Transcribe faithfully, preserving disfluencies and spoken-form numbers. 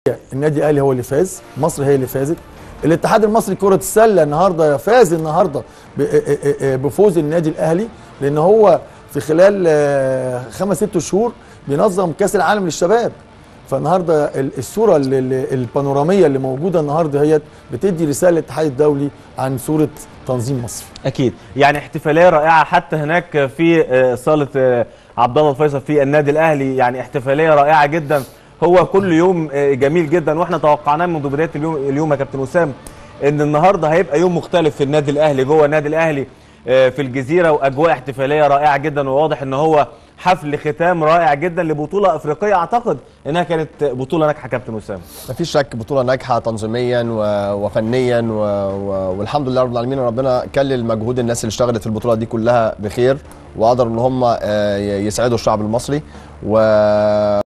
النادي الاهلي هو اللي فاز، مصر هي اللي فازت. الاتحاد المصري لكرة السلة النهارده فاز النهارده بفوز النادي الاهلي، لان هو في خلال خمس ست شهور بينظم كاس العالم للشباب. فالنهارده الصوره البانوراميه اللي موجوده النهارده هي بتدي رساله للاتحاد الدولي عن صوره تنظيم مصر. اكيد، يعني احتفاليه رائعه حتى هناك في صاله عبد الله الفيصل في النادي الاهلي، يعني احتفاليه رائعه جدا. هو كل يوم جميل جدا، واحنا توقعناه منذ بدايه اليوم اليوم يا كابتن وسام ان النهارده هيبقى يوم مختلف في النادي الاهلي، جوه النادي الاهلي في الجزيره، واجواء احتفاليه رائعه جدا. وواضح ان هو حفل ختام رائع جدا لبطوله افريقيه، اعتقد انها كانت بطوله ناجحه كابتن وسام. مفيش شك بطوله ناجحه تنظيميا وفنيا، والحمد لله رب العالمين، ربنا كلل مجهود الناس اللي اشتغلت في البطوله دي كلها بخير، وقدروا ان هم يسعدوا الشعب المصري. و